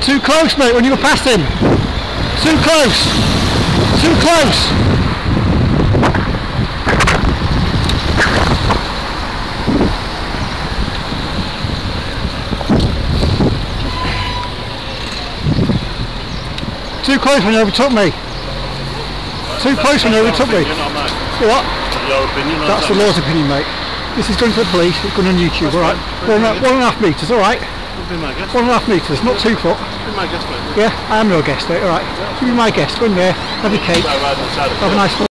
Too close, mate, when you were past him. Too close. Too close. Too close when you overtook me. Too close when you overtook me. What? Your opinion on That's the law's opinion, mate. This is going to the police, it's going on YouTube, alright? 1.5 metres, alright? 1.5 metres, not 2 foot. Be my guest, mate. Yeah, I am your guest, mate, alright? You be my guest, go in there, have your cake, have a nice